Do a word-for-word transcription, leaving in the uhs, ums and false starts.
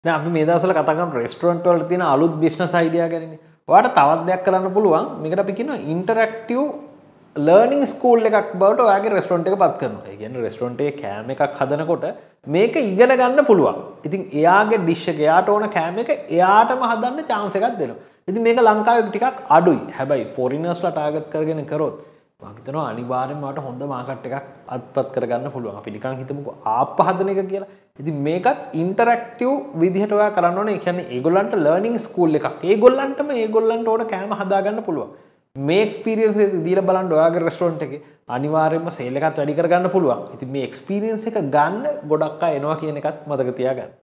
දැන් අපි මේ දවස්වල කතා කරන රෙස්ටොරන්ට් වල තියෙන අලුත් බිස්නස් අයිඩියා ගැනනේ. ඔයාලට තවත් දෙයක් කරන්න පුළුවන්. මේකට අපි කියනවා ඉන්ටරැක්ටිව් ලර්නින් ස්කූල් එකක් බවට ඔයාගේ රෙස්ටොරන්ට් එක පත් කරනවා. ඒ කියන්නේ රෙස්ටොරන්ට් එකේ කෑම එකක් හදනකොට මේක ඉගෙන ගන්න පුළුවන්. ඉතින් එයාගේ ඩිෂ් එක එයාට ඕන කෑම එක එයාටම හදන්න chance එකක් දෙනවා. ඉතින් මේක ලංකාවේ ටිකක් අඩුයි. හැබැයි ෆොරිනර්ස්ලා ටාගට් කරගෙන කරොත් මම හිතනවා අනිවාර්යෙන්ම වට හොඳ මාකට් එකක් අත්පත් කරගන්න පුළුවන්. අපි නිකන් හිතමුකෝ ආප්ප හදන එක කියලා. ඉතින් මේකත් ඉන්ටරැක්ටිව් විදිහට ඔයා කරන්න ඕනේ. ඒ කියන්නේ ඒගොල්ලන්ට ලර්නින් ස්කූල් එකක්. ඒගොල්ලන්ටම ඒගොල්ලන්ට ඕන කෑම හදාගන්න පුළුවන්. මේ එක්ස්පීරියන්ස් එක දීලා බලන්න ඔයාගේ රෙස්ටොරන්ට් එකේ අනිවාර්යයෙන්ම සේල් එකත් වැඩි කරගන්න පුළුවන්. ඉතින් මේ එක්ස්පීරියන්ස් එක ගන්න ගොඩක් අය එනවා කියන එකත් මතක තියාගන්න.